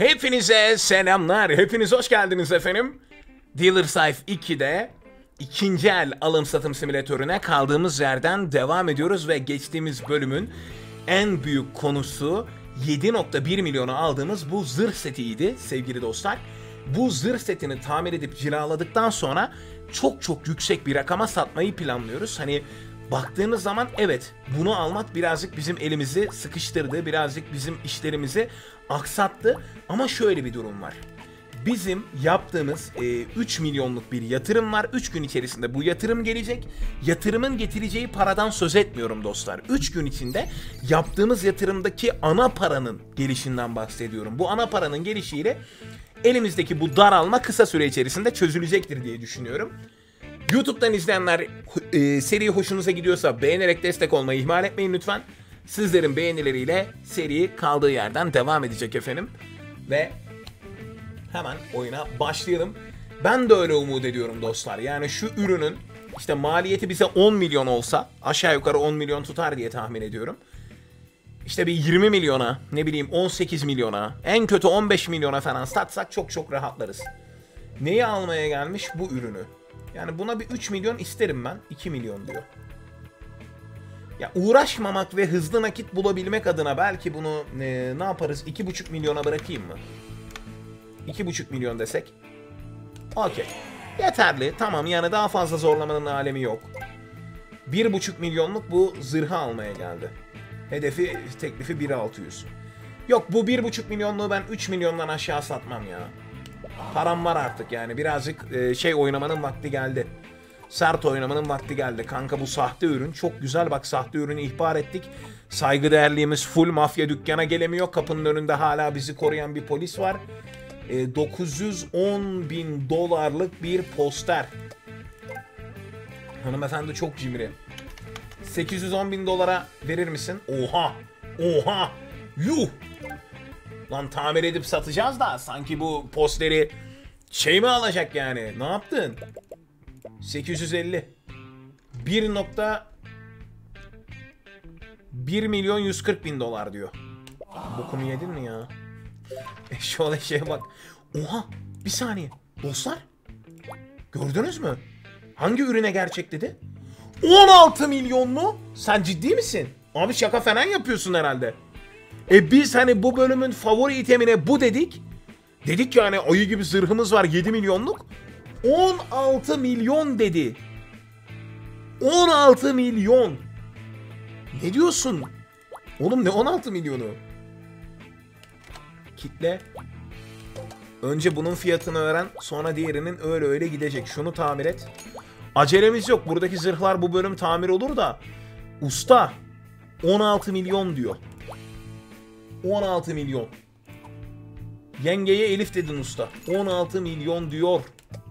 Hepinize selamlar. Hepiniz hoş geldiniz efendim. Dealer's Life 2'de ikinci el alım satım simülatörüne kaldığımız yerden devam ediyoruz ve geçtiğimiz bölümün en büyük konusu 7.1 milyona aldığımız bu zırh setiydi sevgili dostlar. Bu zırh setini tamir edip cilaladıktan sonra çok yüksek bir rakama satmayı planlıyoruz. Hani baktığınız zaman evet, bunu almak birazcık bizim elimizi sıkıştırdı, birazcık bizim işlerimizi aksattı. Ama şöyle bir durum var. Bizim yaptığımız 3 milyonluk bir yatırım var. 3 gün içerisinde bu yatırım gelecek. Yatırımın getireceği paradan söz etmiyorum dostlar. 3 gün içinde yaptığımız yatırımdaki ana paranın gelişinden bahsediyorum. Bu ana paranın gelişiyle elimizdeki bu daralma kısa süre içerisinde çözülecektir diye düşünüyorum. YouTube'dan izleyenler seri hoşunuza gidiyorsa beğenerek destek olmayı ihmal etmeyin lütfen. Sizlerin beğenileriyle seri kaldığı yerden devam edecek efendim. Ve hemen oyuna başlayalım. Ben de öyle umut ediyorum dostlar. Yani şu ürünün işte maliyeti bize 10 milyon olsa aşağı yukarı 10 milyon tutar diye tahmin ediyorum. İşte bir 20 milyona, ne bileyim 18 milyona, en kötü 15 milyona falan satsak çok rahatlarız. Neyi almaya gelmiş? Bu ürünü. Yani buna bir 3 milyon isterim ben. 2 milyon diyor. Ya uğraşmamak ve hızlı nakit bulabilmek adına belki bunu ne yaparız? 2,5 milyona bırakayım mı? 2,5 milyon desek. Okey. Yeterli. Tamam, yani daha fazla zorlamanın alemi yok. 1,5 milyonluk bu zırhı almaya geldi. Hedefi, teklifi 1.600. Yok, bu 1,5 milyonluğu ben 3 milyondan aşağı satmam ya. Param var artık yani. Birazcık oynamanın vakti geldi. Sert oynamanın vakti geldi. Kanka bu sahte ürün çok güzel. Bak, sahte ürünü ihbar ettik. Saygıdeğerliğimiz full mafya dükkana gelemiyor. Kapının önünde hala bizi koruyan bir polis var. 910 bin dolarlık bir poster. Hanımefendi çok cimri. 810 bin dolara verir misin? Oha! Oha! Yuh! Lan tamir edip satacağız da sanki bu posteri mi alacak yani? Ne yaptın? 850. 1 milyon 140 bin dolar diyor. Bokumu yedin mi ya? Şu olay şeye bak. Oha! Bir saniye. Dostlar. Gördünüz mü? Hangi ürüne gerçek dedi? 16 milyon mu? Sen ciddi misin? Abi şaka falan yapıyorsun herhalde. Biz hani bu bölümün favori itemine bu dedik. Dedik yani ayı gibi zırhımız var 7 milyonluk. 16 milyon dedi. 16 milyon. Ne diyorsun? Oğlum ne 16 milyonu? Kitle. Önce bunun fiyatını öğren, sonra diğerinin öyle gidecek. Şunu tamir et. Acelemiz yok. Buradaki zırhlar bu bölüm tamir olur da. Usta 16 milyon diyor. 16 milyon. Yengeye Elif dedin usta. 16 milyon diyor.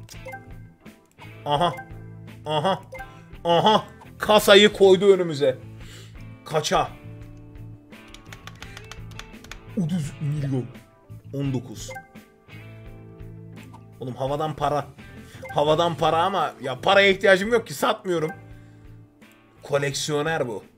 Aha. Aha. Aha. Kasayı koydu önümüze. Kaça? 30 milyon. 19. Oğlum havadan para. Havadan para ama ya paraya ihtiyacım yok ki, satmıyorum. Koleksiyoner bu.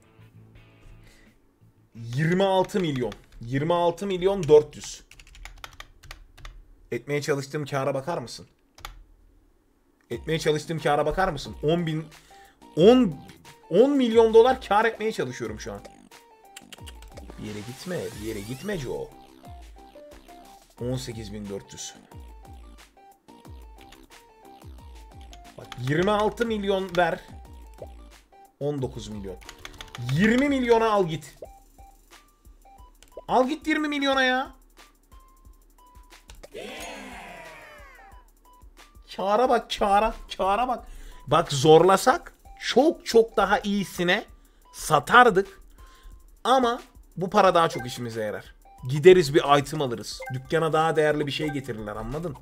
26 milyon. 26 milyon 400. Etmeye çalıştığım kâra bakar mısın? Etmeye çalıştığım kâra bakar mısın? 10 milyon dolar kâr etmeye çalışıyorum şu an. Bir yere gitme. Bir yere gitme Joe. 18.400. Bak 26 milyon ver. 19 milyon. 20 milyona al git. Al git 20 milyona ya. Kâra bak, kâra bak. Bak zorlasak çok daha iyisine satardık. Ama bu para daha çok işimize yarar. Gideriz bir item alırız. Dükkana daha değerli bir şey getirirler, anladın?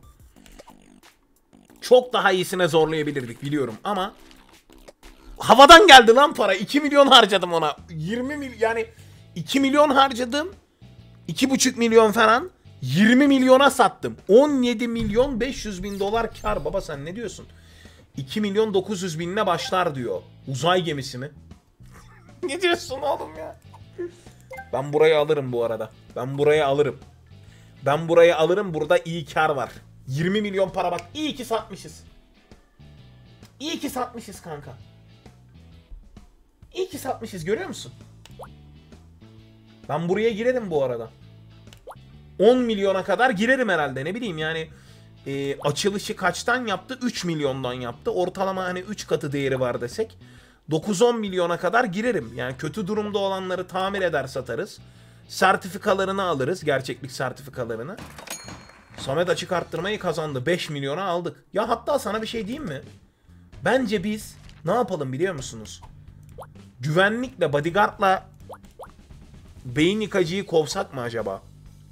Çok daha iyisine zorlayabilirdik biliyorum ama havadan geldi lan para. 2 milyon harcadım ona. 20 milyon yani 2 milyon harcadım. 2,5 milyon falan. 20 milyona sattım. 17 milyon 500 bin dolar kar. Baba sen ne diyorsun? 2 milyon 900 binle başlar diyor. Uzay gemisi mi? Ne diyorsun oğlum ya? Ben burayı alırım bu arada. Ben burayı alırım. Ben burayı alırım. Burada iyi kar var. 20 milyon para bak. İyi ki satmışız. İyi ki satmışız kanka. İyi ki satmışız, görüyor musun? Ben buraya girerim bu arada. 10 milyona kadar girerim herhalde, ne bileyim yani. Açılışı kaçtan yaptı? 3 milyondan yaptı. Ortalama hani 3 katı değeri var desek. 9-10 milyona kadar girerim. Yani kötü durumda olanları tamir eder satarız. Sertifikalarını alırız. Gerçeklik sertifikalarını. Samet açık arttırmayı kazandı. 5 milyona aldık. Ya hatta sana bir şey diyeyim mi? Bence biz ne yapalım biliyor musunuz? Güvenlikle, bodyguardla beyin yıkacıyı kovsak mı acaba?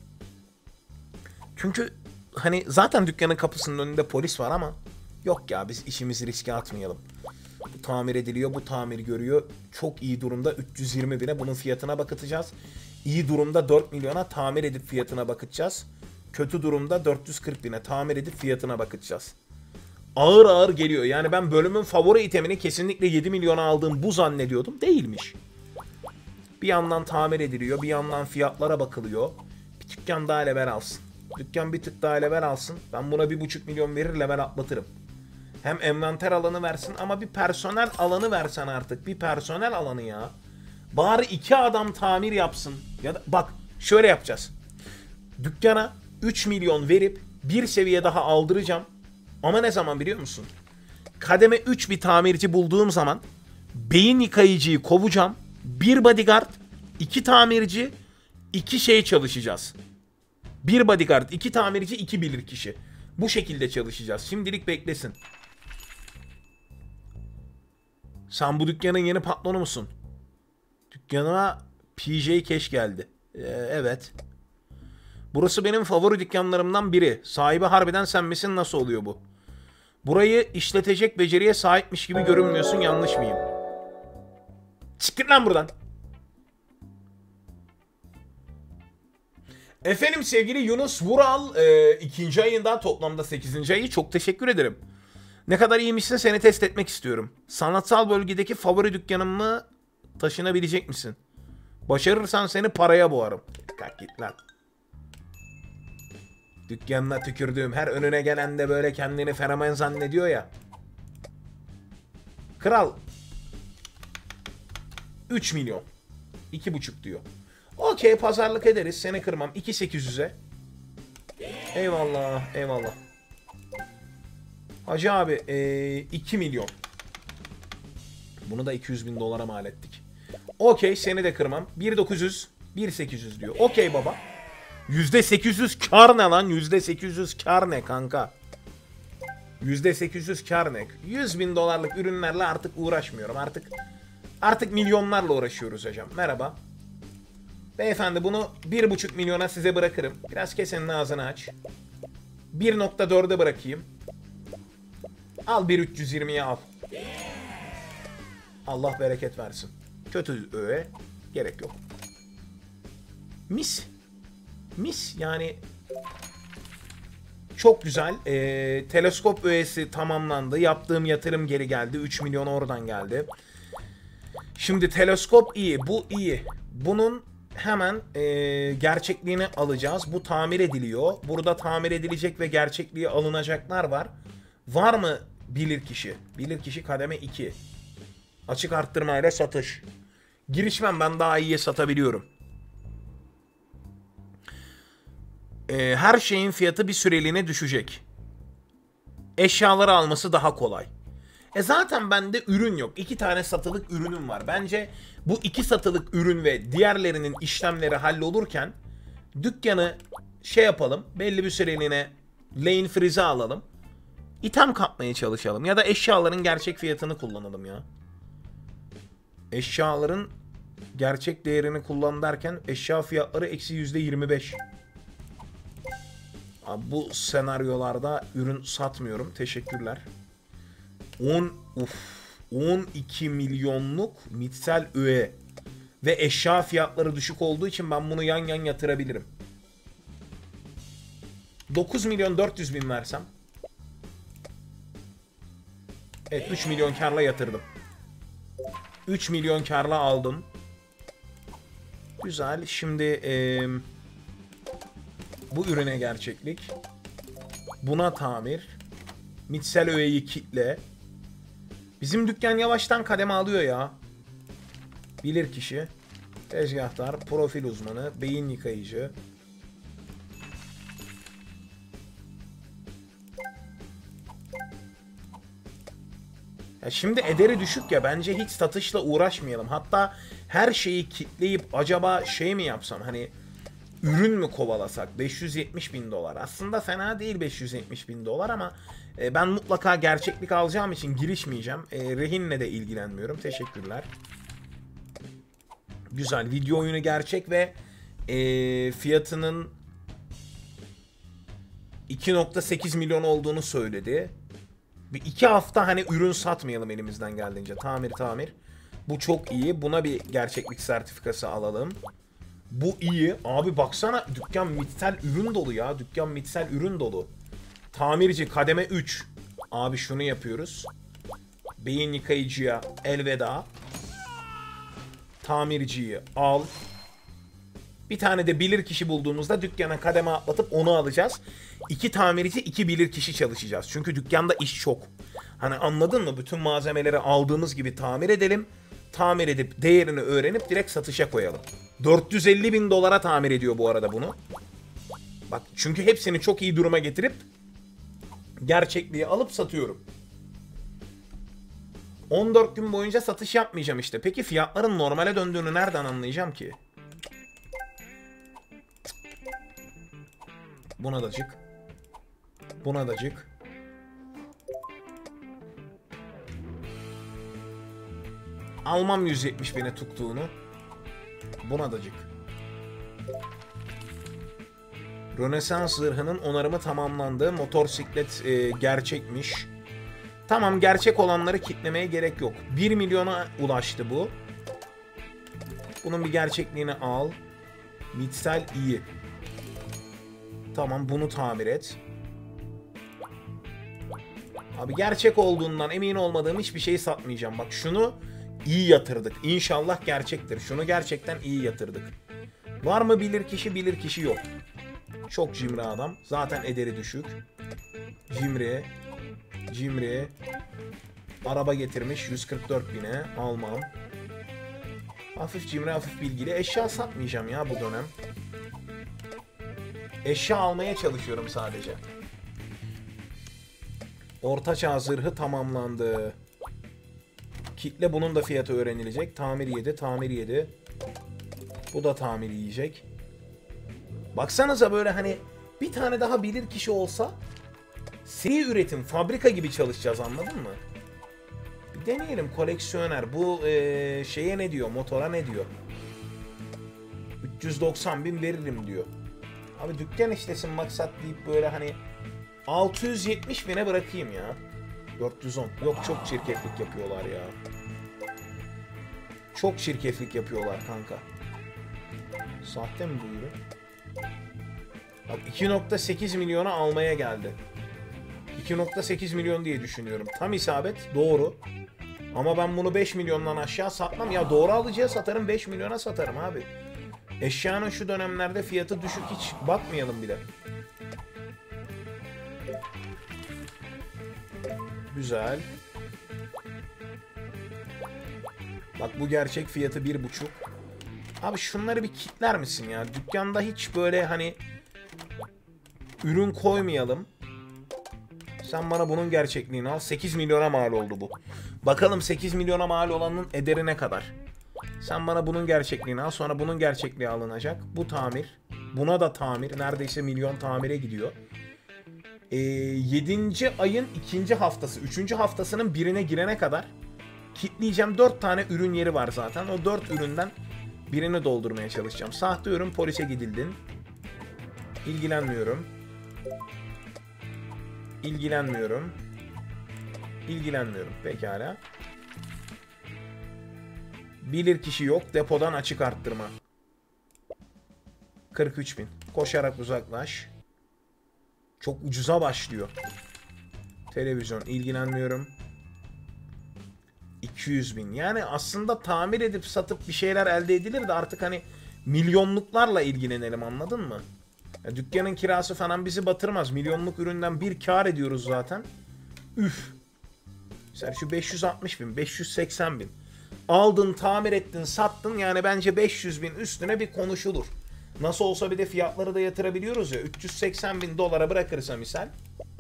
Çünkü hani zaten dükkanın kapısının önünde polis var ama yok ya, biz işimizi riske atmayalım. Bu tamir ediliyor, bu tamir görüyor. Çok iyi durumda 320 bine bunun fiyatına bakıtacağız. İyi durumda 4 milyona tamir edip fiyatına bakıtacağız. Kötü durumda 440 bine tamir edip fiyatına bakıtacağız. Ağır ağır geliyor. Yani ben bölümün favori itemini kesinlikle 7 milyona aldığım bu zannediyordum. Değilmiş. Bir yandan tamir ediliyor, bir yandan fiyatlara bakılıyor. Bir dükkan daha level alsın. Dükkan bir tık daha level alsın. Ben buna 1,5 milyon verir level atlatırım. Hem envanter alanı versin ama bir personel alanı versen artık. Bir personel alanı ya. Bari 2 adam tamir yapsın. Ya da bak şöyle yapacağız. Dükkana 3 milyon verip bir seviye daha aldıracağım. Ama ne zaman biliyor musun? Kademe 3 bir tamirci bulduğum zaman beyin yıkayıcıyı kovacağım. 1 bodyguard, 2 tamirci, 2 şey çalışacağız. 1 bodyguard, 2 tamirci, 2 bilirkişi. Bu şekilde çalışacağız. Şimdilik beklesin. Sen bu dükkanın yeni patronu musun? Dükkanıma PJ Cash geldi. Evet. Burası benim favori dükkanlarımdan biri. Sahibi harbiden sen misin? Nasıl oluyor bu? Burayı işletecek beceriye sahipmiş gibi görünmüyorsun. Yanlış mıyım? Çıkın lan buradan. Efendim sevgili Yunus Vural, ikinci ayından toplamda 8. ayı, çok teşekkür ederim. Ne kadar iyiymişsin, seni test etmek istiyorum. Sanatsal bölgedeki favori dükkanımı taşınabilecek misin? Başarırsan seni paraya boğarım. Kalk git lan. Dükkanına tükürdüğüm, her önüne gelen de böyle kendini fenomen zannediyor ya. Kral 3 milyon 2,5 diyor. Okey, pazarlık ederiz, seni kırmam. 2.800'e. Eyvallah eyvallah. Hacı abi 2 milyon. Bunu da 200 bin dolara mal ettik. Okey, seni de kırmam. 1.900 1.800 diyor. Okey baba. %800 kar ne lan? %800 kar ne kanka? %800 kar ne? 100 bin dolarlık ürünlerle artık uğraşmıyorum. Artık milyonlarla uğraşıyoruz hocam. Merhaba. Beyefendi, bunu 1,5 milyona size bırakırım. Biraz kesenin ağzını aç. 1.4'e bırakayım. Al 1.320'ye al. Allah bereket versin. Kötü öğe gerek yok. Mis. Mis yani. Çok güzel. Teleskop öğesi tamamlandı. Yaptığım yatırım geri geldi. 3 milyon oradan geldi. Şimdi teleskop iyi. Bu iyi. Bunun hemen gerçekliğini alacağız. Bu tamir ediliyor. Burada tamir edilecek ve gerçekliği alınacaklar var. Var mı bilirkişi? Bilirkişi kademe 2. Açık arttırmayla satış. Girişmem, ben daha iyiye satabiliyorum. Her şeyin fiyatı bir süreliğine düşecek. Eşyaları alması daha kolay. Zaten bende ürün yok. 2 tane satılık ürünüm var. Bence bu 2 satılık ürün ve diğerlerinin işlemleri hallolurken dükkanı şey yapalım. Belli bir süreliğine lane freeze alalım. İtem kapmaya çalışalım. Ya da eşyaların gerçek fiyatını kullanalım ya. Eşyaların gerçek değerini kullan derken eşya fiyatları eksi %25. Abi bu senaryolarda ürün satmıyorum. Teşekkürler. 12 milyonluk mitsel öğe. Ve eşya fiyatları düşük olduğu için ben bunu yan yan yatırabilirim. 9 milyon 400 bin versem. Evet, 3 milyon karla yatırdım. 3 milyon karla aldım. Güzel. Şimdi Bu ürüne gerçeklik. Buna tamir. Mitsel öğeyi kitle. Bizim dükkan yavaştan kademe alıyor ya. Bilir kişi. Tezgahtar, profil uzmanı, beyin yıkayıcı. Ya şimdi ederi düşük ya, bence hiç satışla uğraşmayalım. Hatta her şeyi kitleyip acaba şey mi yapsam, hani ürün mü kovalasak? 570 bin dolar. Aslında fena değil 570 bin dolar ama ben mutlaka gerçeklik alacağım için girişmeyeceğim. Rehinle de ilgilenmiyorum. Teşekkürler. Güzel. Video oyunu gerçek ve fiyatının 2.8 milyon olduğunu söyledi. Bir 2 hafta hani ürün satmayalım elimizden geldiğince. Tamir. Bu çok iyi. Buna bir gerçeklik sertifikası alalım. Bu iyi. Abi baksana, dükkan mitsel ürün dolu ya. Dükkan mitsel ürün dolu. Tamirci kademe 3. Abi şunu yapıyoruz. Beyin yıkayıcıya elveda. Tamirciyi al. Bir tane de bilir kişi bulduğumuzda dükkana kademe atlatıp onu alacağız. 2 tamirci, 2 bilir kişi çalışacağız. Çünkü dükkanda iş çok. Hani anladın mı? Bütün malzemeleri aldığımız gibi tamir edelim. Tamir edip değerini öğrenip direkt satışa koyalım. 450 bin dolara tamir ediyor bu arada bunu. Bak çünkü hepsini çok iyi duruma getirip gerçekliği alıp satıyorum. 14 gün boyunca satış yapmayacağım işte. Peki fiyatların normale döndüğünü nereden anlayacağım ki? Buna da cık. Buna da cık. Almam 170 bine tuttuğunu. Buna da cık. Rönesans zırhının onarımı tamamlandı. Motosiklet gerçekmiş. Tamam, gerçek olanları kitlemeye gerek yok. 1 milyona ulaştı bu. Bunun bir gerçekliğini al. Mitsel iyi. Tamam, bunu tamir et. Abi gerçek olduğundan emin olmadığım hiçbir şeyi satmayacağım. Bak şunu iyi yatırdık. İnşallah gerçektir. Şunu gerçekten iyi yatırdık. Var mı bilir kişi? Bilir kişi yok. Çok cimri adam. Zaten ederi düşük. Cimri. Araba getirmiş 144 bine. Almam. Hafif cimri, hafif bilgili. Eşya satmayacağım ya bu dönem. Eşya almaya çalışıyorum sadece. Ortaçağ zırhı tamamlandı. Kitle, bunun da fiyatı öğrenilecek. Tamir yedi. Bu da tamir yiyecek. Baksanıza böyle hani bir tane daha bilir kişi olsa seri üretim, fabrika gibi çalışacağız, anladın mı? Bir deneyelim koleksiyoner. Bu şeye ne diyor? Motora ne diyor? 390 bin veririm diyor. Abi dükkan işlesin maksat deyip böyle hani 670 bine bırakayım ya. 410. Yok, çok çirkeflik yapıyorlar ya. Çok çirkeflik yapıyorlar kanka. Sahte mi bu ürün? Bak 2.8 milyona almaya geldi. 2.8 milyon diye düşünüyorum. Tam isabet, doğru. Ama ben bunu 5 milyondan aşağı satmam. Ya doğru alıcıya satarım, 5 milyona satarım abi. Eşyanın şu dönemlerde fiyatı düşük, hiç bakmayalım bile. Güzel. Bak bu gerçek fiyatı 1.5. Abi şunları bir kitler misin ya? Dükkanda hiç böyle hani ürün koymayalım. Sen bana bunun gerçekliğini al. 8 milyona mal oldu bu. Bakalım 8 milyona mal olanın ederi ne kadar? Sen bana bunun gerçekliğini al. Sonra bunun gerçekliği alınacak. Bu tamir. Buna da tamir. Neredeyse milyon tamire gidiyor. 7. ayın 2. haftası. 3. haftasının birine girene kadar kitleyeceğim. 4 tane ürün yeri var zaten. O 4 üründen birini doldurmaya çalışacağım. Sahte ürün, polise gidildin. İlgilenmiyorum. Pekala. Bilir kişi yok. Depodan açık arttırma. 43.000. Koşarak uzaklaş. Çok ucuza başlıyor. Televizyon, ilgilenmiyorum. 200.000. Yani aslında tamir edip satıp bir şeyler elde edilir de artık hani milyonluklarla ilgilenelim, anladın mı? Ya dükkanın kirası falan bizi batırmaz. Milyonluk üründen bir kar ediyoruz zaten. Üf. Mesela şu 560 bin, 580 bin. Aldın, tamir ettin, sattın. Yani bence 500 bin üstüne bir konuşulur. Nasıl olsa bir de fiyatları da yatırabiliyoruz ya. 380 bin dolara bırakırsa misal.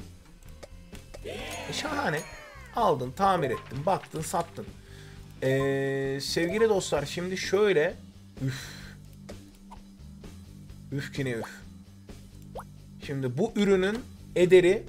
Şahane. Aldın, tamir ettin, baktın, sattın. Sevgili dostlar, şimdi şöyle. Üf. Üf ki ne üf. Şimdi bu ürünün ederi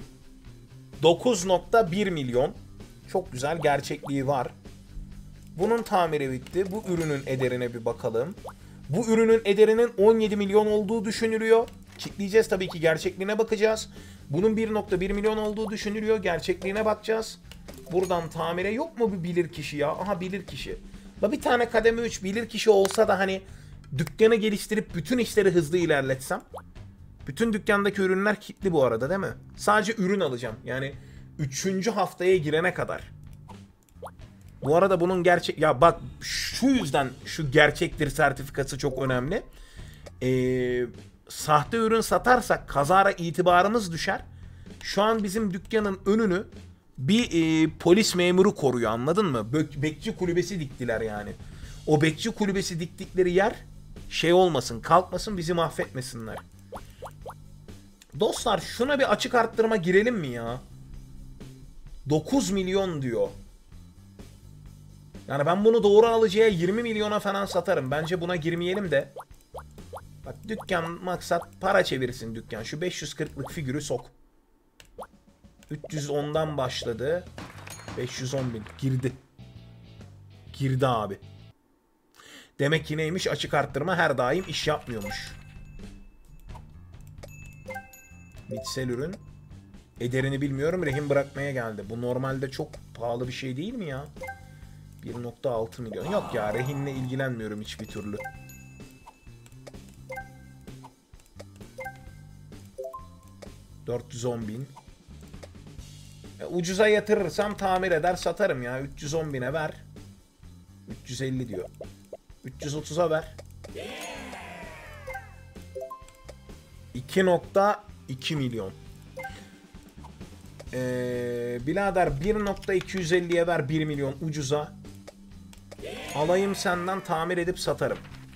9.1 milyon. Çok güzel, gerçekliği var. Bunun tamiri bitti. Bu ürünün ederine bir bakalım. Bu ürünün ederinin 17 milyon olduğu düşünülüyor. Kitleyeceğiz tabii ki, gerçekliğine bakacağız. Bunun 1.1 milyon olduğu düşünülüyor. Gerçekliğine bakacağız. Buradan tamire yok mu bir bilirkişi ya? Aha, bilirkişi. Bir tane kademe 3 bilirkişi olsa da hani dükkanı geliştirip bütün işleri hızlı ilerletsem. Bütün dükkandaki ürünler kilitli bu arada, değil mi? Sadece ürün alacağım. Yani 3. haftaya girene kadar. Bu arada bunun gerçek... Ya bak, şu yüzden şu gerçektir sertifikası çok önemli. Sahte ürün satarsak kazara itibarımız düşer. Şu an bizim dükkanın önünü bir polis memuru koruyor, anladın mı? Bekçi kulübesi diktiler yani. O bekçi kulübesi diktikleri yer şey olmasın, kalkmasın, bizi mahvetmesinler. Dostlar, şuna bir açık arttırma girelim mi ya? 9 milyon diyor. Yani ben bunu doğru alıcıya 20 milyona falan satarım. Bence buna girmeyelim de. Bak, dükkan maksat para çevirsin dükkan. Şu 540'lık figürü sok. 310'dan başladı. 510 bin. Girdi. Girdi abi. Demek ki neymiş? Açık arttırma her daim iş yapmıyormuş. Bitsel ürün. Ederini bilmiyorum. Rehin bırakmaya geldi. Bu normalde çok pahalı bir şey değil mi ya? 1.6 milyon. Yok ya, rehinle ilgilenmiyorum hiçbir türlü. $410.000. Ucuza yatırırsam tamir eder satarım ya. 310.000'e ver. 350 diyor. 330'a ver. 2.2 milyon. Birader 1.250'ye ver, 1 milyon ucuza. Alayım senden, tamir edip satarım.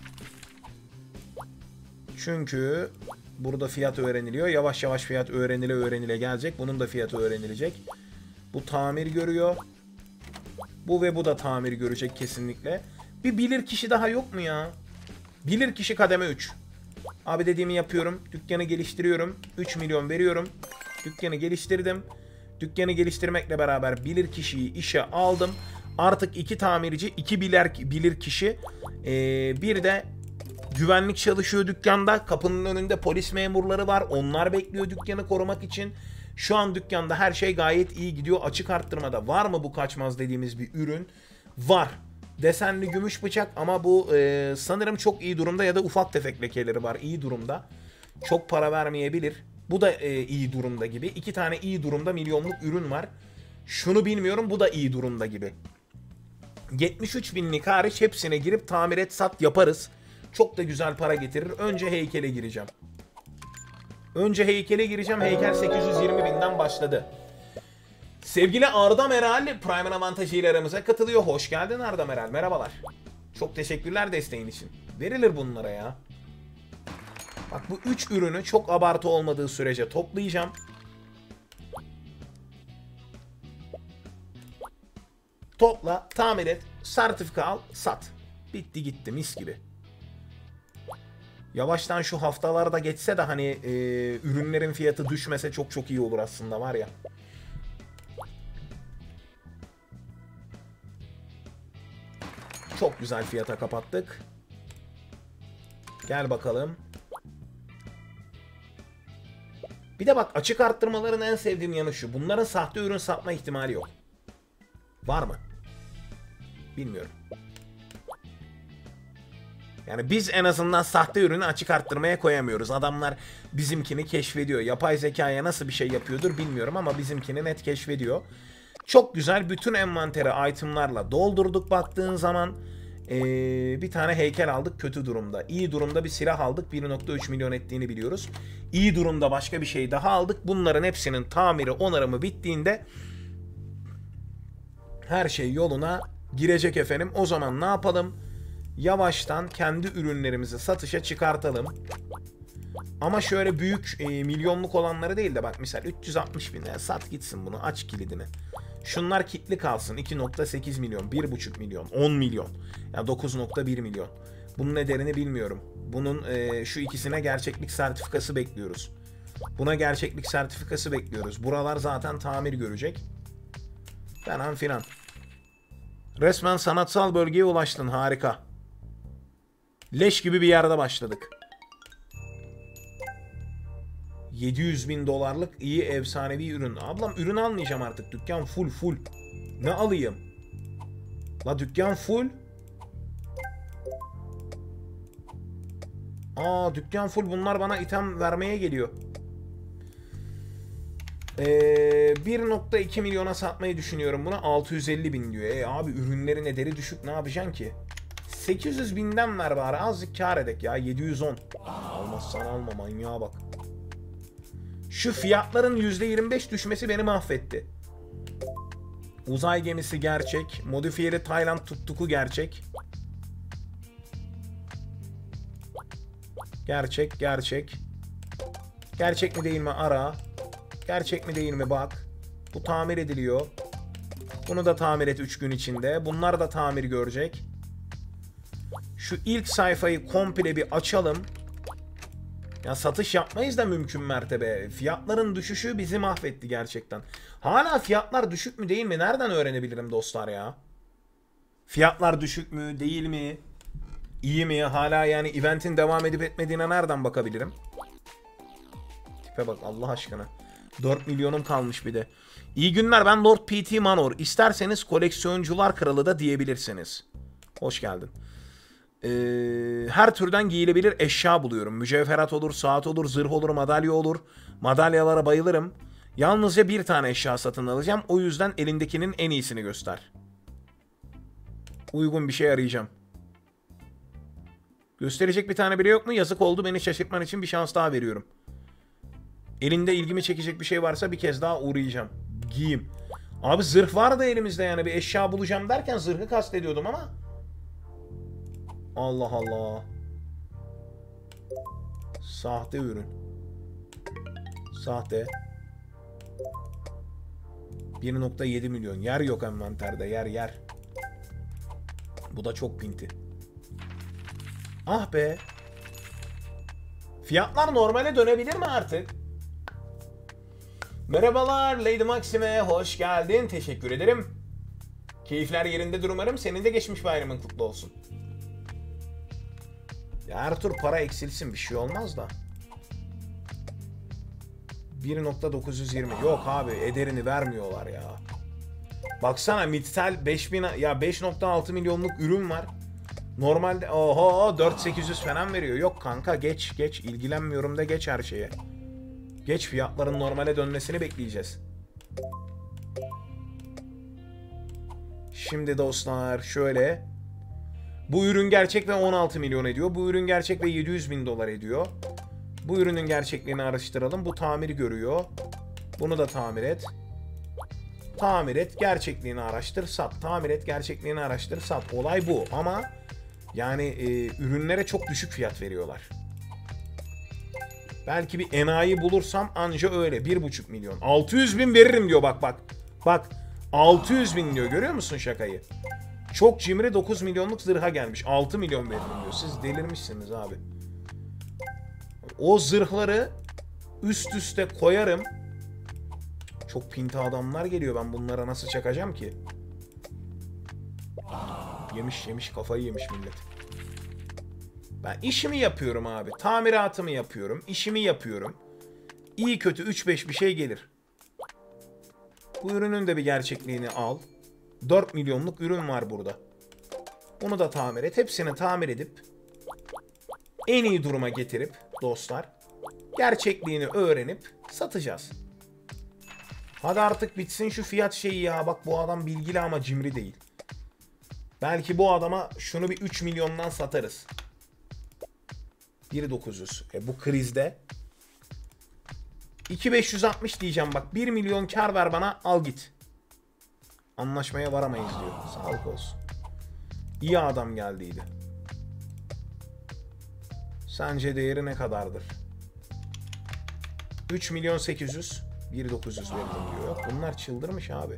Çünkü burada fiyat öğreniliyor. Yavaş yavaş fiyat öğrenile gelecek. Bunun da fiyatı öğrenilecek. Bu tamir görüyor. Bu ve bu da tamir görecek kesinlikle. Bir bilirkişi daha yok mu ya? Bilirkişi kademe 3. Abi dediğimi yapıyorum. Dükkanı geliştiriyorum. 3 milyon veriyorum. Dükkanı geliştirdim. Dükkanı geliştirmekle beraber bilirkişiyi işe aldım. Artık 2 tamirci, 2 bilirkişi, bir de güvenlik çalışıyor dükkanda. Kapının önünde polis memurları var. Onlar bekliyor dükkanı korumak için. Şu an dükkanda her şey gayet iyi gidiyor. Açık arttırmada var mı bu kaçmaz dediğimiz bir ürün? Var. Desenli gümüş bıçak ama bu sanırım çok iyi durumda ya da ufak tefek lekeleri var. İyi durumda. Çok para vermeyebilir. Bu da iyi durumda gibi. 2 tane iyi durumda milyonluk ürün var. Şunu bilmiyorum, bu da iyi durumda gibi. 73 binlik hariç hepsine girip tamir et sat yaparız. Çok da güzel para getirir. Önce heykele gireceğim. Heykel 820 binden başladı. Sevgili Arda Meral Prime'ın avantajıyla aramıza katılıyor. Hoş geldin Arda Meral. Merhabalar. Çok teşekkürler desteğin için. Verilir bunlara ya. Bak, bu 3 ürünü çok abartı olmadığı sürece toplayacağım. Topla, tamir et, sertifika al, sat. Bitti gitti, mis gibi. Yavaştan şu haftalarda geçse de hani ürünlerin fiyatı düşmese çok çok iyi olur aslında, var ya. Çok güzel fiyata kapattık. Gel bakalım. Bir de bak, açık arttırmaların en sevdiğim yanı şu. Bunların sahte ürün satma ihtimali yok. Var mı? Bilmiyorum. Yani biz en azından sahte ürünü açık arttırmaya koyamıyoruz. Adamlar bizimkini keşfediyor. Yapay zekaya nasıl bir şey yapıyordur bilmiyorum ama bizimkini net keşfediyor. Çok güzel, bütün envanteri itemlarla doldurduk baktığın zaman. Bir tane heykel aldık kötü durumda. İyi durumda bir silah aldık. 1.3 milyon ettiğini biliyoruz. İyi durumda başka bir şey daha aldık. Bunların hepsinin tamiri, onarımı bittiğinde her şey yoluna girecek efendim. O zaman ne yapalım? Yavaştan kendi ürünlerimizi satışa çıkartalım. Ama şöyle büyük milyonluk olanları değil de bak misal 360 bin lira sat gitsin bunu, aç kilidini. Şunlar kilitli kalsın. 2.8 milyon, 1.5 milyon, 10 milyon. Ya 9.1 milyon. Bunun ederini bilmiyorum. Bunun şu ikisine gerçeklik sertifikası bekliyoruz. Buna gerçeklik sertifikası bekliyoruz. Buralar zaten tamir görecek. Falan filan. Resmen sanatsal bölgeye ulaştın. Harika. Leş gibi bir yerde başladık. 700 bin dolarlık iyi efsanevi ürün. Ablam ürün almayacağım artık. Dükkan full. Ne alayım? La dükkan full. Dükkan full. Bunlar bana item vermeye geliyor. 1.2 milyona satmayı düşünüyorum bunu. 650 bin diyor. Abi ürünlerin ederi düşük. Ne yapacaksın ki? 800 binden ver bari. Azıcık kar edek ya. 710. Almazsan alma. Manyağa bak. Şu fiyatların %25 düşmesi beni mahvetti. Uzay gemisi gerçek. Modifiyeli Tayland tuttuku gerçek. Gerçek. Gerçek mi değil mi ara. Gerçek mi değil mi bak. Bu tamir ediliyor. Bunu da tamir et 3 gün içinde. Bunlar da tamir görecek. Şu ilk sayfayı komple bir açalım. Ya satış yapmayız da mümkün mertebe. Fiyatların düşüşü bizi mahvetti gerçekten. Hala fiyatlar düşük mü değil mi? Nereden öğrenebilirim dostlar ya? Fiyatlar düşük mü değil mi? İyi mi? Hala yani eventin devam edip etmediğine nereden bakabilirim? Tipe bak Allah aşkına. 4 milyonum kalmış bir de. İyi günler, ben Lord PT Manor. İsterseniz koleksiyoncular kralı da diyebilirsiniz. Hoş geldin. Her türden giyilebilir eşya buluyorum. Mücevherat olur, saat olur, zırh olur, madalya olur. Madalyalara bayılırım. Yalnızca bir tane eşya satın alacağım. O yüzden elindekinin en iyisini göster. Uygun bir şey arayacağım. Gösterecek bir tane bile yok mu? Yazık oldu, beni şaşırtman için bir şans daha veriyorum. Elinde ilgimi çekecek bir şey varsa bir kez daha uğrayacağım. Giyeyim. Abi zırh vardı elimizde yani, bir eşya bulacağım derken zırhı kastediyordum ama. Allah Allah. Sahte ürün. Sahte. 1.7 milyon. Yer yok envanterde. Yer. Bu da çok pinti. Ah be. Fiyatlar normale dönebilir mi artık? Merhabalar Lady Maxime. Hoş geldin. Teşekkür ederim. Keyifler yerindedir umarım. Senin de geçmiş bayramın kutlu olsun. Ya her tur para eksilsin, bir şey olmaz da. 1.920. Yok abi, ederini vermiyorlar ya. Baksana Mittal 5000 ya 5.6 milyonluk ürün var. Normalde 4800 falan veriyor. Yok kanka, geç ilgilenmiyorum da geç her şeye. Geç, fiyatların normale dönmesini bekleyeceğiz. Şimdi dostlar şöyle. Bu ürün gerçek ve 16 milyon ediyor. Bu ürün gerçek ve 700 bin dolar ediyor. Bu ürünün gerçekliğini araştıralım. Bu tamiri görüyor. Bunu da tamir et. Tamir et, gerçekliğini araştır, sat. Tamir et, gerçekliğini araştır, sat. Olay bu ama yani ürünlere çok düşük fiyat veriyorlar. Belki bir enayi bulursam anca öyle. 1.5 milyon. 600 bin veririm diyor bak. Bak 600 bin diyor, görüyor musun şakayı? Çok cimri 9 milyonluk zırha gelmiş. 6 milyon veririm diyor. Siz delirmişsiniz abi. O zırhları üst üste koyarım. Çok pinti adamlar geliyor. Ben bunlara nasıl çakacağım ki? Yemiş kafayı yemiş millet. Ben işimi yapıyorum abi. Tamiratımı yapıyorum. İşimi yapıyorum. İyi kötü 3-5 bir şey gelir. Bu ürünün de bir gerçekliğini al. 4 milyonluk ürün var burada. Bunu da tamir et. Hepsini tamir edip en iyi duruma getirip dostlar gerçekliğini öğrenip satacağız. Hadi artık bitsin şu fiyat şeyi ya. Bak bu adam bilgili ama cimri değil. Belki bu adama şunu bir 3 milyondan satarız. 1.900. Bu krizde. 2.560 diyeceğim bak. 1 milyon kar ver bana, al git. Anlaşmaya varamayız diyor. Sağlık olsun. İyi adam geldiydi. Sence değeri ne kadardır? 3 milyon 800. 1.900 verdim diyor. Yok, bunlar çıldırmış abi.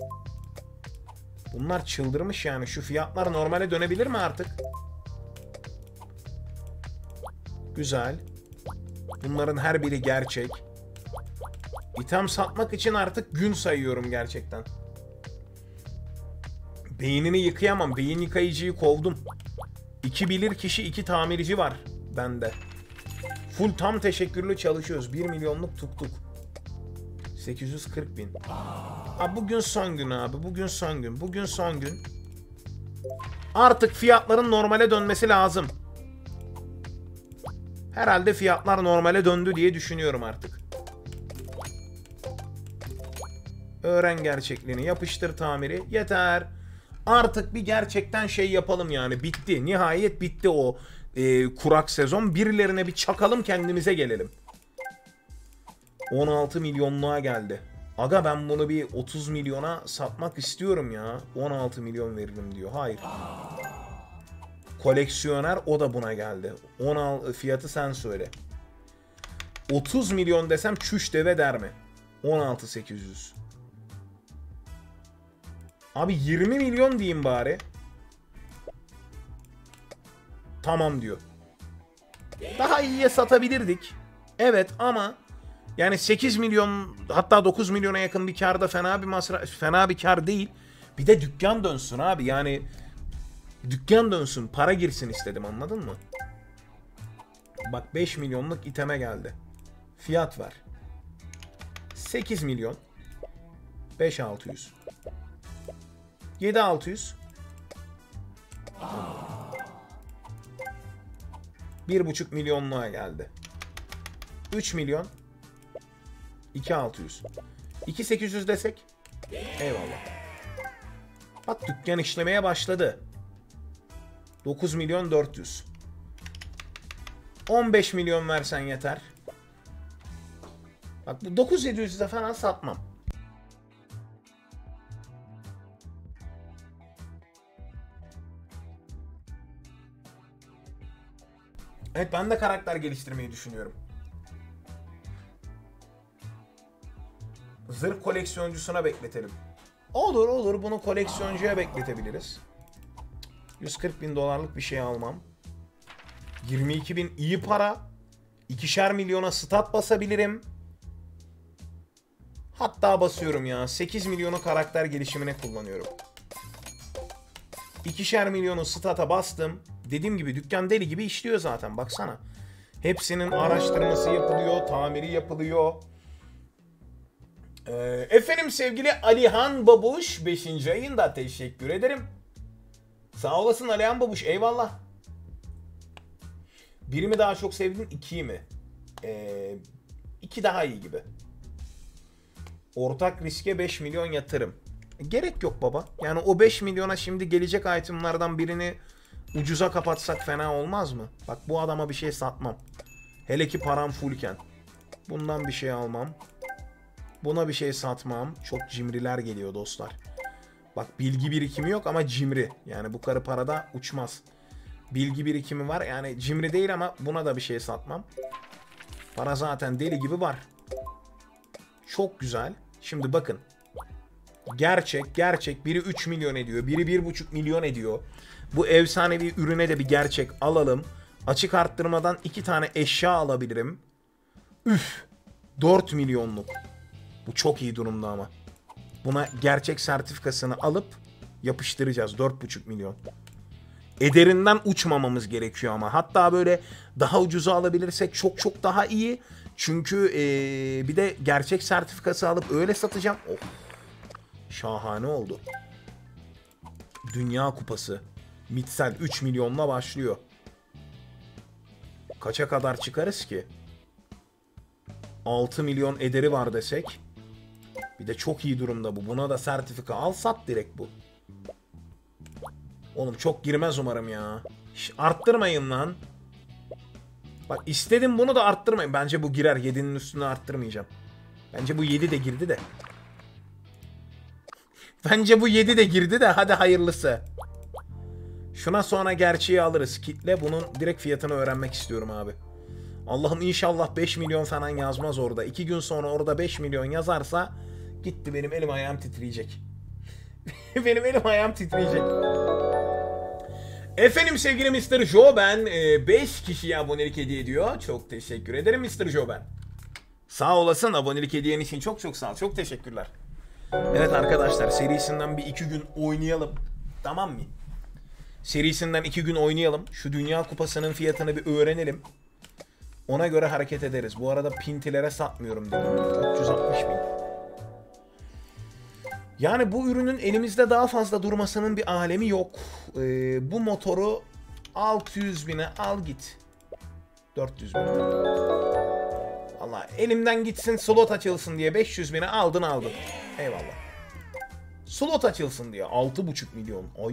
Bunlar çıldırmış yani. Şu fiyatlar normale dönebilir mi artık? Güzel. Bunların her biri gerçek. İtem satmak için artık gün sayıyorum gerçekten. Beynini yıkayamam. Beyin yıkayıcıyı kovdum. 2 bilir kişi 2 tamirci var bende. Full tam teşekkürlü çalışıyoruz. 1 milyonluk tuktuk. 840 bin. Abi bugün son gün abi. Bugün son gün. Bugün son gün. Artık fiyatların normale dönmesi lazım. Herhalde fiyatlar normale döndü diye düşünüyorum artık. Öğren gerçekliğini. Yapıştır tamiri. Yeter. Artık bir gerçekten şey yapalım yani. Bitti. Nihayet bitti o kurak sezon. Birilerine bir çakalım, kendimize gelelim. 16 milyonluğa geldi. Aga ben bunu bir 30 milyona satmak istiyorum ya. 16 milyon veririm diyor. Hayır. Koleksiyoner, o da buna geldi. 16 fiyatı sen söyle. 30 milyon desem çüş deve der mi? 16.800. Abi 20 milyon diyeyim bari. Tamam diyor. Daha iyiye satabilirdik. Evet ama yani 8 milyon hatta 9 milyona yakın bir karda fena bir masraf, fena bir kar değil. Bir de dükkan dönsün abi. Yani dükkan dönsün, para girsin istedim, anladın mı? Bak 5 milyonluk iteme geldi. Fiyat ver. 8 milyon. 5.600. 7.600. 1.5 milyonluğa geldi. 3 milyon. 2.600. 2.800 desek. Eyvallah. Bak dükkan işlemeye başladı. 9 milyon 400. 15 milyon versen yeter. Bak bu 9.700'de falan satmam. Evet, ben de karakter geliştirmeyi düşünüyorum. Zırh koleksiyoncusuna bekletelim. Olur olur, bunu koleksiyoncuya bekletebiliriz. 140 bin dolarlık bir şey almam. 22 bin iyi para. 2'şer milyona stat basabilirim. Hatta basıyorum ya. 8 milyonu karakter gelişimine kullanıyorum. 2'şer milyonu stata bastım. Dediğim gibi dükkan deli gibi işliyor zaten, baksana. Hepsinin araştırması yapılıyor, tamiri yapılıyor. Efendim sevgili Alihan Babuş 5. ayında teşekkür ederim. Sağ olasın Alihan Babuş, eyvallah. Biri mi daha çok sevdin, 2'yi mi? 2 daha iyi gibi. Ortak riske 5 milyon yatırım. Gerek yok baba. Yani o 5 milyona şimdi gelecek itemlardan birini ucuza kapatsak fena olmaz mı? Bak bu adama bir şey satmam. Hele ki param fullken. Bundan bir şey almam. Buna bir şey satmam. Çok cimriler geliyor dostlar. Bak bilgi birikimi yok ama cimri. Yani bu karı parada uçmaz. Bilgi birikimi var. Yani cimri değil ama buna da bir şey satmam. Para zaten deli gibi var. Çok güzel. Şimdi bakın. Gerçek. Biri 3 milyon ediyor. Biri 1,5 milyon ediyor. Bu efsanevi ürüne de bir gerçek alalım. Açık arttırmadan 2 tane eşya alabilirim. Üf. 4 milyonluk. Bu çok iyi durumda ama. Buna gerçek sertifikasını alıp yapıştıracağız. 4,5 milyon. Ederinden uçmamamız gerekiyor ama. Hatta böyle daha ucuza alabilirsek çok daha iyi. Çünkü bir de gerçek sertifikası alıp öyle satacağım. Oh. Şahane oldu. Dünya Kupası. Mitsel 3 milyonla başlıyor. Kaça kadar çıkarız ki? 6 milyon ederi var desek. Bir de çok iyi durumda bu. Buna da sertifika al, sat direkt bu. Oğlum çok girmez umarım ya. Arttırmayın lan. Bak istedim bunu da arttırmayın. Bence bu girer. 7'nin üstüne arttırmayacağım. Bence bu 7 de girdi de. Bence bu 7 de girdi de hadi hayırlısı. Şuna sonra gerçeği alırız. Kitle bunun direkt fiyatını öğrenmek istiyorum abi. Allah'ım inşallah 5 milyon falan yazmaz orada. 2 gün sonra orada 5 milyon yazarsa gitti, benim elim ayağım titreyecek. Benim elim ayağım titreyecek. Efendim sevgili Mr. Joe ben 5 kişiye abonelik hediye ediyor. Çok teşekkür ederim Mr. Joe ben. Sağ olasın, abonelik hediyen için çok çok sağ ol. Çok teşekkürler. Evet arkadaşlar, serisinden bir 2 gün oynayalım. Tamam mı? Serisinden 2 gün oynayalım. Şu Dünya Kupası'nın fiyatını bir öğrenelim. Ona göre hareket ederiz. Bu arada pintilere satmıyorum dedim. 360 bin. Yani bu ürünün elimizde daha fazla durmasının bir alemi yok. Bu motoru 600 bine al git. 400 bin. Vallahi elimden gitsin, slot açılsın diye 500 bine aldın. Eyvallah. Slot açılsın diye 6,5 milyon. Ay.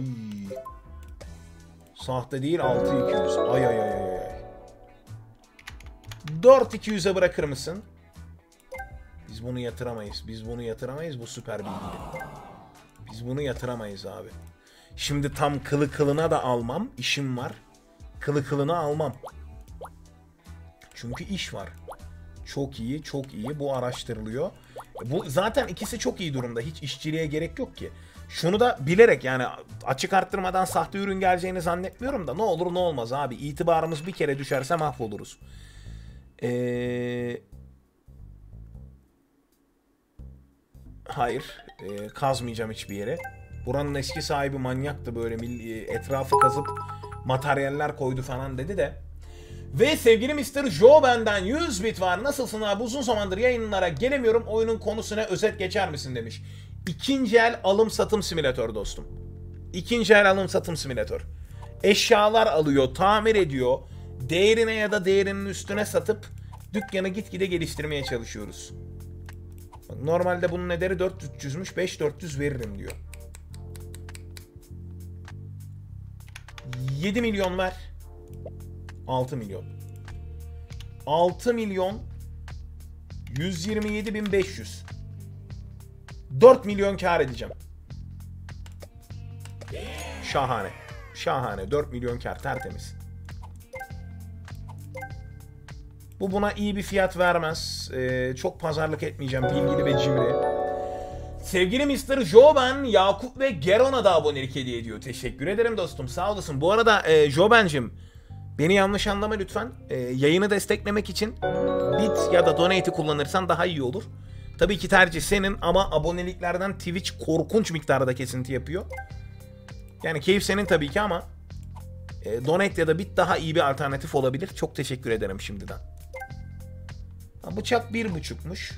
Sahte değil, 6,200. Ay. 4,200'e bırakır mısın? Biz bunu yatıramayız. Bu süper bilgili. Biz bunu yatıramayız abi. Şimdi tam kılı kılına da almam. İşim var. Kılı kılına almam. Çünkü iş var. Çok iyi. Bu araştırılıyor. Bu zaten ikisi çok iyi durumda. Hiç işçiliğe gerek yok ki. Şunu da bilerek, yani açık arttırmadan sahte ürün geleceğini zannetmiyorum da ne olur ne olmaz abi. İtibarımız bir kere düşerse mahvoluruz. Hayır. Kazmayacağım hiçbir yere. Buranın eski sahibi manyaktı, böyle etrafı kazıp materyaller koydu falan dedi de. Ve sevgili Mr. Joe benden 100 bit var. Nasılsın abi? Uzun zamandır yayınlara gelemiyorum. Oyunun konusuna özet geçer misin demiş. İkinci el alım satım simülatör dostum. İkinci el alım satım simülatör. Eşyalar alıyor, tamir ediyor. Değerine ya da değerinin üstüne satıp dükkanı gitgide geliştirmeye çalışıyoruz. Bak, normalde bunun ederi 400'müş. 5-400 veririm diyor. 7 milyon ver. 6 milyon. 6 milyon 127.500. 4 milyon kar edeceğim. Şahane. Şahane. 4 milyon kar, tertemiz. Bu buna iyi bir fiyat vermez. Çok pazarlık etmeyeceğim. Bilgili ve cimri. Sevgili Mr. Joe ben, Yakup ve Geron'a da abonelik hediye ediyor. Teşekkür ederim dostum. Sağ olasın. Bu arada Joe bencim, beni yanlış anlama lütfen. Yayını desteklemek için bit ya da donate'i kullanırsan daha iyi olur. Tabii ki tercih senin ama aboneliklerden Twitch korkunç miktarda kesinti yapıyor. Yani keyif senin tabii ki ama donate ya da bit daha iyi bir alternatif olabilir. Çok teşekkür ederim şimdiden. Bıçak 1,5'muş.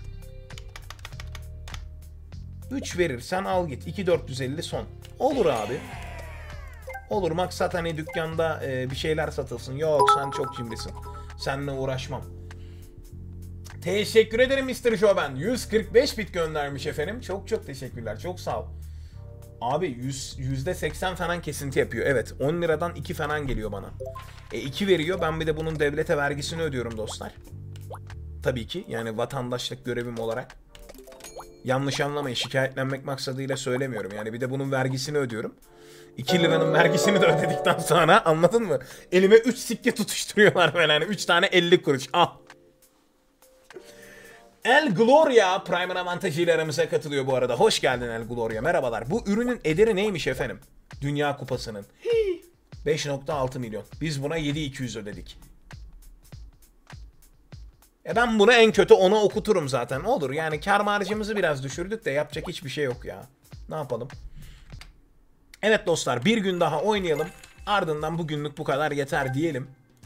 3 verirsen al git. 2,450 son. Olur abi. Olur, maksat hani dükkanda bir şeyler satılsın. Yok, sen çok cimrisin. Seninle uğraşmam. Teşekkür ederim Mr. Joben. 145 bit göndermiş efendim. Çok çok teşekkürler. Çok sağ ol. Abi %80 falan kesinti yapıyor. Evet, 10 liradan 2 falan geliyor bana. 2 veriyor. Ben bir de bunun devlete vergisini ödüyorum dostlar. Tabii ki, yani vatandaşlık görevim olarak. Yanlış anlamayın, şikayetlenmek maksadıyla söylemiyorum. Yani bir de bunun vergisini ödüyorum. 2 liranın vergisini de ödedikten sonra, anladın mı? Elime 3 sikke tutuşturuyorlar falan. Yani 3 tane 50 kuruş. Al. El Gloria Prime'ın avantajıyla aramıza katılıyor bu arada. Hoş geldin El Gloria. Merhabalar. Bu ürünün ederi neymiş efendim? Dünya Kupası'nın. 5,6 milyon. Biz buna 7,200 ödedik. Ben bunu en kötü 10'a okuturum zaten. Olur yani, kar marjımızı biraz düşürdük de yapacak hiçbir şey yok ya. Ne yapalım? Evet dostlar, bir gün daha oynayalım. Ardından bugünlük bu kadar yeter diyelim.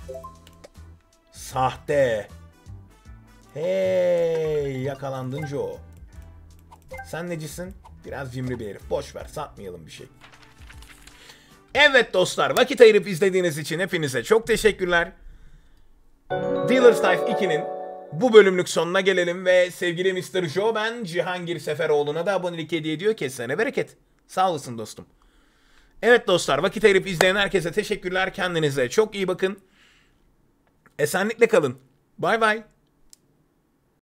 Sahte. Hey, yakalandın Joe. Sen necisin? Biraz cimri bir herif. Boş ver, satmayalım bir şey. Evet dostlar, vakit ayırıp izlediğiniz için hepinize çok teşekkürler. Dealers Life 2'nin bu bölümlük sonuna gelelim ve sevgili Mr. Joe ben Cihangir Seferoğlu'na da abonelik hediye ediyor. Kesene bereket. Sağ olasın dostum. Evet dostlar, vakit ayırıp izleyen herkese teşekkürler. Kendinize çok iyi bakın. Esenlikle kalın. Bay bay.